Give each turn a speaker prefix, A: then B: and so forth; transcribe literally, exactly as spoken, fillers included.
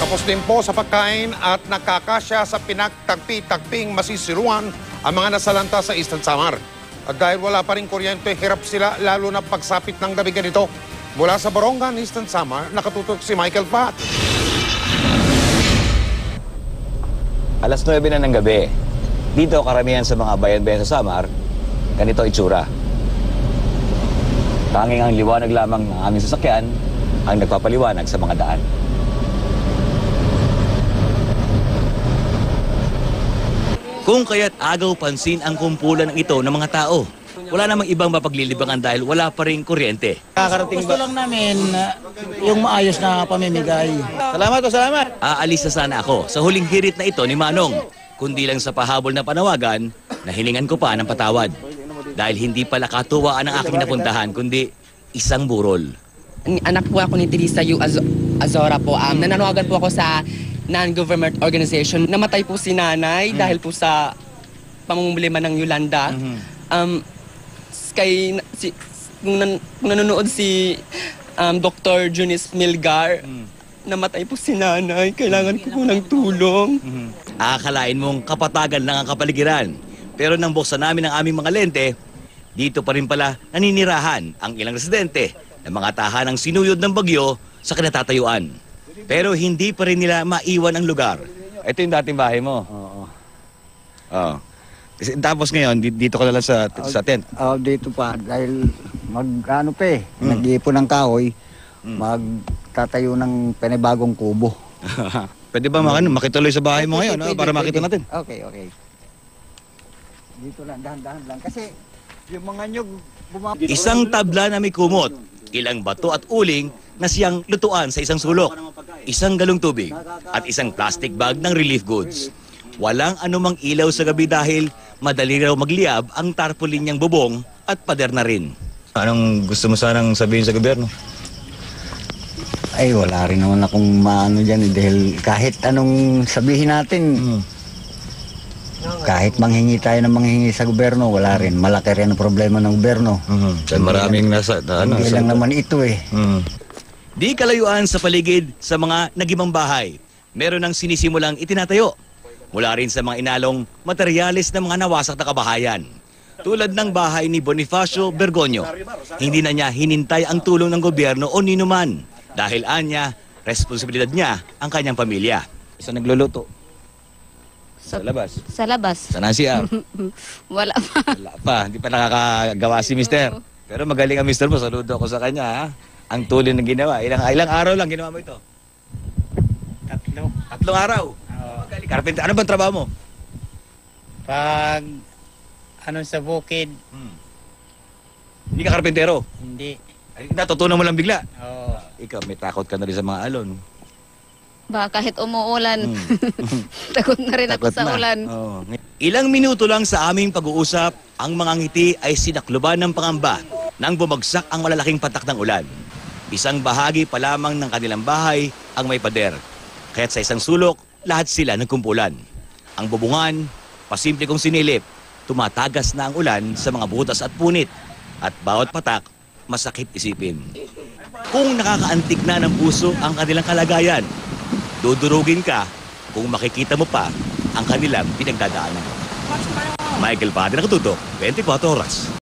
A: Tapos din po sa pagkain at nakakasya sa pinagtagpi-tagping masisiruan ang mga nasalanta sa Eastern Samar. At dahil wala pa rin kuryente, hirap sila lalo na pagsapit ng gabi ganito. Mula sa Borongan, Eastern Samar, nakatutok si Michael Pat.
B: Alas nuwebe na ng gabi. Dito, karamihan sa mga bayan-bayan sa Samar, ganito itsura. Tanging ang liwanag lamang ng aming sasakyan ang nagpapaliwanag sa mga daan. Kung kaya't agaw pansin ang kumpulan ng ito ng mga tao. Wala namang ibang mapaglilibangan dahil wala pa rin kuryente.
C: Kakarating Gusto lang namin uh, yung maayos na pamimigay. Salamat o salamat.
B: Aalis na sana ako sa huling hirit na ito ni Manong. Kundi lang sa pahabol na panawagan, nahilingan ko pa ng patawad. Dahil hindi pala katuwaan ang aking napuntahan, kundi isang burol.
D: Anak po ako ni Teresa Yu Az Azora po. Um, nananawagan po ako sa non-government organization. Namatay po si nanay mm. dahil po sa pamumulima ng Yolanda. Mm-hmm. um, kay, si, kung, nan, kung nanonood si um, Doctor Junice Milgar, mm. namatay po si nanay. Kailangan ko po ng tulong.
B: Mm-hmm. Akalain mong kapatagan lang ang kapaligiran. Pero nang buksan namin ang aming mga lente, dito pa rin pala naninirahan ang ilang residente ng mga tahanang sinuyod ng bagyo sa kinatatayuan. Pero hindi pa rin nila maiwan ang lugar. Ito yung dating bahay mo?
C: Oo.
B: Oo. Tapos ngayon, dito ka na lang sa, sa tent?
C: Oo, uh, dito pa. Dahil mag, ano pa eh, mm. nag-iipon ng kahoy, mm. magtatayo ng panibagong kubo.
B: Pwede ba mak makituloy sa bahay mo ngayon, pwede, no? Para pwede. Makita natin?
C: Okay, okay. Dito lang, dahan-dahan lang. Kasi yung mga nyug...
B: Isang tabla na may kumot, ilang bato at uling na siyang lutuan sa isang sulok, isang galong tubig at isang plastic bag ng relief goods. Walang anumang ilaw sa gabi dahil madali raw magliab ang tarpaulin niyang bubong at pader na rin. Anong gusto mo sanang sabihin sa gobyerno?
C: Ay, wala rin naman akong maano dyan eh, dahil kahit anong sabihin natin, hmm. kahit manghingi tayo ng manghingi sa gobyerno, wala rin. Malaki rin ang problema ng gobyerno.
B: Mm-hmm. Maraming nasa... Ano,
C: hindi lang naman ito eh.
B: Mm. Di kalayuan sa paligid sa mga nagibang bahay. Meron ng sinisimulang itinatayo. Mula rin sa mga inalong materyales ng mga nawasak na kabahayan. Tulad ng bahay ni Bonifacio Bergoño. Hindi na niya hinintay ang tulong ng gobyerno o ninuman. Dahil anya, responsibilidad niya ang kanyang pamilya. Isa nagluluto. Sa labas?
E: Sa labas.
B: Sa C R?
E: Wala pa.
B: Wala pa. Hindi pa nakakagawa si mister. Pero magaling ang mister mo. Saludo ako sa kanya. Ha? Ang tulin na ginawa. Ilang, ilang araw lang ginawa mo ito?
F: Tatlo.
B: Tatlong araw?
F: Oo.
B: Magaling. Karpenter. Ano bang trabaho mo?
F: Pag ano sa bukid,
B: Hmm. Hindi ka karpentero?
F: hindi.
B: Ay, natutunan mo lang bigla?
F: Oo.
B: Ikaw, may takot ka na rin sa mga alon.
E: Ba, kahit umuulan,
B: Hmm.
E: takot na rin ako
B: Takot
E: sa
B: na.
E: ulan.
B: Oo. Ilang minuto lang sa aming pag-uusap, ang mga ngiti ay sinakluban ng pangamba nang bumagsak ang malalaking patak ng ulan. Isang bahagi pa lamang ng kanilang bahay ang may pader. Kaya't sa isang sulok, lahat sila nagkumpulan. Ang bubungan, pasimple kong sinilip, tumatagas na ang ulan sa mga butas at punit. At bawat patak, masakit isipin. Kung nakakaantig na ng puso ang kanilang kalagayan, dudurugin ka kung makikita mo pa ang kanilang pinagdadaanan. Michael Padre, nakatutok, twenty-four oras.